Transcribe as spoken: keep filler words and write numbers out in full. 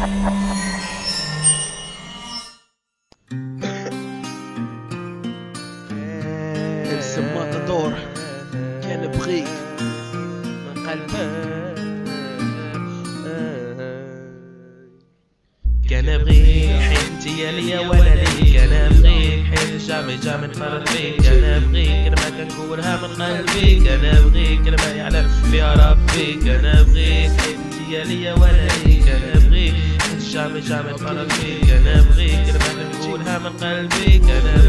الماتادور كان بغيك من قلبي، كان بغيك حيت يا ليا ولا ليك، كان بغيك حيت جامي جامي نفرط فيك، كان بغيك كلمة كنقولها من قلبي، كان بغيك كلمة يعلم بها ربي، كان بغيك حيت يا ليا ولا ليك، كان بغيك حيت جامي جامي نفرط فيك، كان بغيك كلمة كنقولها من قلبي، كان